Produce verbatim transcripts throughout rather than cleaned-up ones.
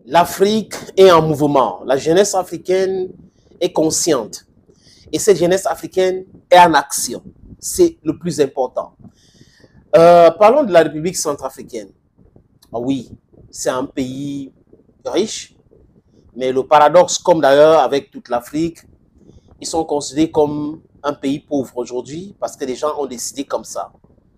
L'Afrique est en mouvement. La jeunesse africaine est consciente. Et cette jeunesse africaine est en action. C'est le plus important. Euh, parlons de la République centrafricaine. Ah oui, c'est un pays riche. Mais le paradoxe, comme d'ailleurs avec toute l'Afrique, ils sont considérés comme un pays pauvre aujourd'hui parce que les gens ont décidé comme ça.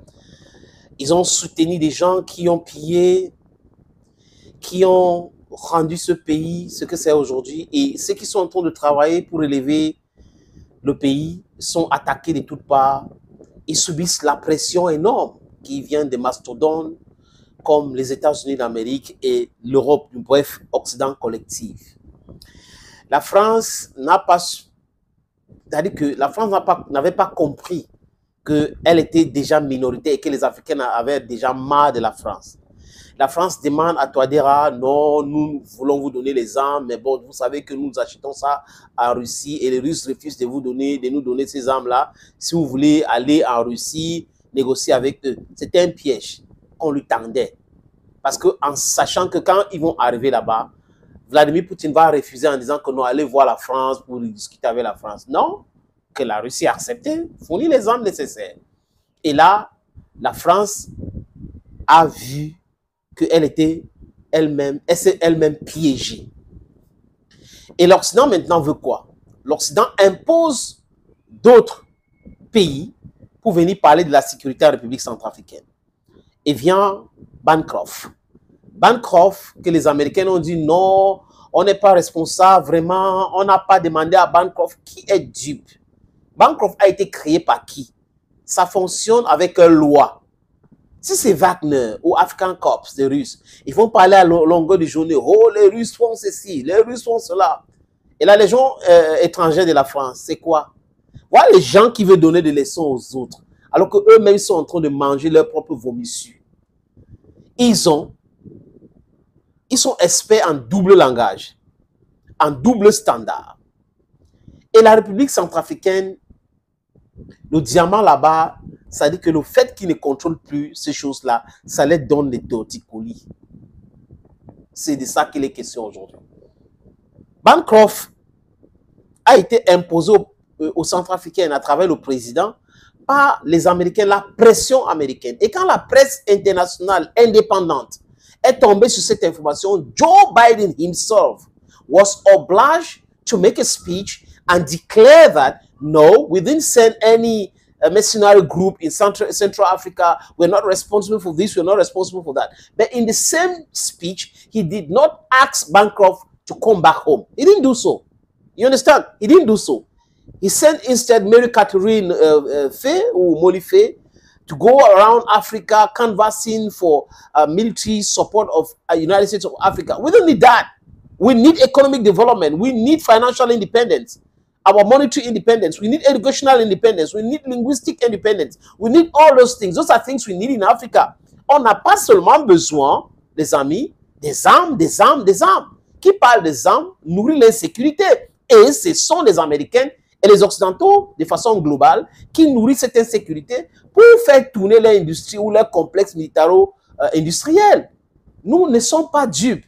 Ils ont soutenu des gens qui ont pillé, qui ont rendu ce pays ce que c'est aujourd'hui. Et ceux qui sont en train de travailler pour élever le pays sont attaqués de toutes parts. Ils subissent la pression énorme qui vient des mastodontes comme les États-Unis d'Amérique et l'Europe, bref, Occident collectif. La France n'a pas, c'est-à-dire que la France n'avait pas, pas compris qu'elle était déjà minoritaire et que les Africains avaient déjà marre de la France. La France demande à Touadéra, non, nous voulons vous donner les armes, mais bon, vous savez que nous achetons ça en Russie et les Russes refusent de, vous donner, de nous donner ces armes-là. Si vous voulez aller en Russie, négocier avec eux. C'était un piège qu'on lui tendait. Parce qu'en sachant que quand ils vont arriver là-bas, Vladimir Poutine va refuser en disant que non, allez voir la France pour discuter avec la France. Non, que la Russie a accepté, fournit les armes nécessaires. Et là, la France a vu qu'elle était elle-même, elle s'est elle-même piégée. Et l'Occident maintenant veut quoi? L'Occident impose d'autres pays pour venir parler de la sécurité en République centrafricaine. Et vient Bancroft. Bancroft, que les Américains ont dit non, on n'est pas responsable, vraiment, on n'a pas demandé à Bancroft. Qui est dupe? Bancroft a été créé par qui? Ça fonctionne avec une loi. Si c'est Wagner ou African Corps, des Russes, ils vont parler à longueur de journée. Oh, les Russes font ceci, les Russes font cela. Et la Légion euh, étrangère de la France, c'est quoi? Voilà les gens qui veulent donner des leçons aux autres, alors qu'eux-mêmes sont en train de manger leur propre vomissure. Ils ont, ils sont experts en double langage, en double standard. Et la République centrafricaine, le diamant là-bas, ça dit que le fait qu'ils ne contrôlent plus ces choses-là, ça leur donne des torticolis. C'est de ça qu'il est question aujourd'hui. Bancroft a été imposé au, euh, aux Centrafricains à travers le président par les Américains, la pression américaine. Et quand la presse internationale indépendante est tombée sur cette information, Joe Biden himself was obliged to make a speech and declare that no, we didn't send any uh, mercenary group in Central, Central Africa. We're not responsible for this. We're not responsible for that. But in the same speech, he did not ask Bancroft to come back home. He didn't do so. You understand? He didn't do so. He sent instead Mary Catherine uh, uh, Faye or Molly Faye to go around Africa canvassing for uh, military support of the uh, United States of Africa. We don't need that. We need economic development. We need financial independence. Our monetary independence. We need educational independence. We need linguistic independence. We need all those things. Those are things we need in Africa. On n'a pas seulement besoin, les amis, des armes, des armes, des armes. Qui parle des armes nourrit l'insécurité. Et ce sont les Américains et les Occidentaux, de façon globale, qui nourrissent cette insécurité pour faire tourner leur industrie ou leur complexe militaro-industriel. Nous ne sommes pas dupes.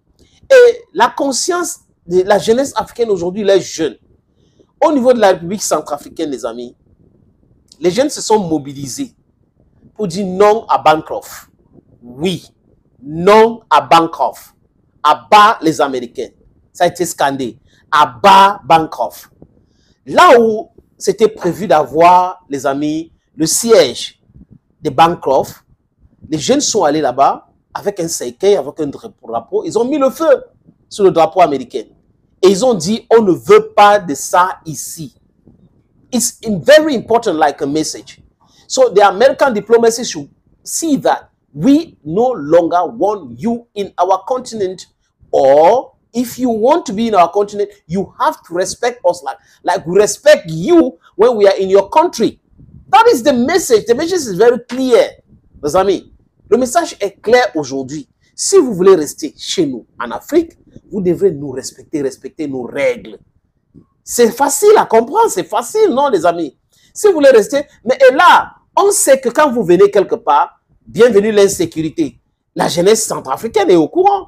Et la conscience de la jeunesse africaine aujourd'hui, les jeunes, au niveau de la République centrafricaine, les amis, les jeunes se sont mobilisés pour dire non à Bancroft. Oui, non à Bancroft. À bas les Américains. Ça a été scandé. À bas Bancroft. Là où c'était prévu d'avoir, les amis, le siège de Bancroft, les jeunes sont allés là-bas avec un cercueil, avec un drapeau. Ils ont mis le feu sur le drapeau américain. Et ils ont dit, on ne veut pas de ça ici. It's very important like a message. So the American diplomacy should see that we no longer want you in our continent, or if you want to be in our continent, you have to respect us like, like we respect you when we are in your country. That is the message. The message is very clear. Mes amis, le message est clair aujourd'hui. Si vous voulez rester chez nous en Afrique, vous devrez nous respecter, respecter nos règles. C'est facile à comprendre, c'est facile, non les amis? Si vous voulez rester, mais et là, on sait que quand vous venez quelque part, bienvenue l'insécurité. La jeunesse centrafricaine est au courant.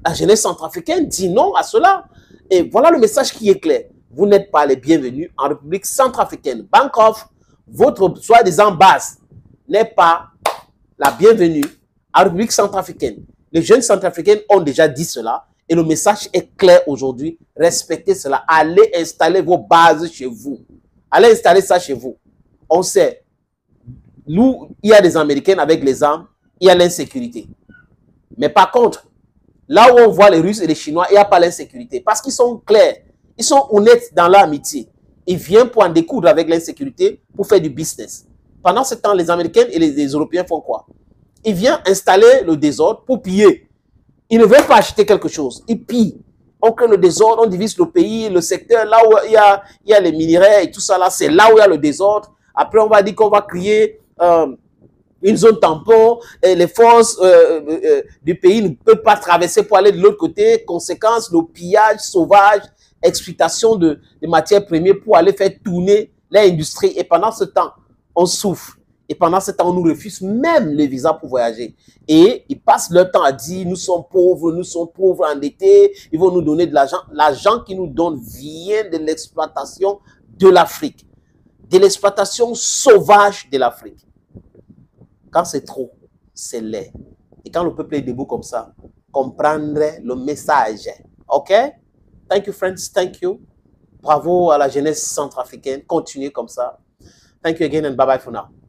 La jeunesse centrafricaine dit non à cela. Et voilà le message qui est clair. Vous n'êtes pas les bienvenus en République centrafricaine. Bancroft, votre soi-disant base, n'est pas la bienvenue en République centrafricaine. Les jeunes centrafricains ont déjà dit cela et le message est clair aujourd'hui. Respectez cela. Allez installer vos bases chez vous. Allez installer ça chez vous. On sait, nous, il y a des Américains avec les armes, il y a l'insécurité. Mais par contre, là où on voit les Russes et les Chinois, il n'y a pas l'insécurité. Parce qu'ils sont clairs, ils sont honnêtes dans leur amitié. Ils viennent pour en découdre avec l'insécurité pour faire du business. Pendant ce temps, les Américains et les, les Européens font quoi? Ils viennent installer le désordre pour piller. Ils ne veulent pas acheter quelque chose. Ils pillent. On crée le désordre, on divise le pays, le secteur, là où il y a, il y a les minerais et tout ça, là, c'est là où il y a le désordre. Après, on va dire qu'on va créer euh, une zone tampon et les forces euh, euh, du pays ne peuvent pas traverser pour aller de l'autre côté. Conséquence, le pillage sauvage, exploitation de, de matières premières pour aller faire tourner l'industrie. Et pendant ce temps, on souffre. Et pendant ce temps, on nous refuse même les visas pour voyager. Et ils passent leur temps à dire, nous sommes pauvres, nous sommes pauvres, endettés, ils vont nous donner de l'argent. L'argent qu'ils nous donnent vient de l'exploitation de l'Afrique. De l'exploitation sauvage de l'Afrique. Quand c'est trop, c'est laid. Et quand le peuple est debout comme ça, comprendre le message. OK? Thank you, friends. Thank you. Bravo à la jeunesse centrafricaine. Continuez comme ça. Thank you again and bye-bye for now.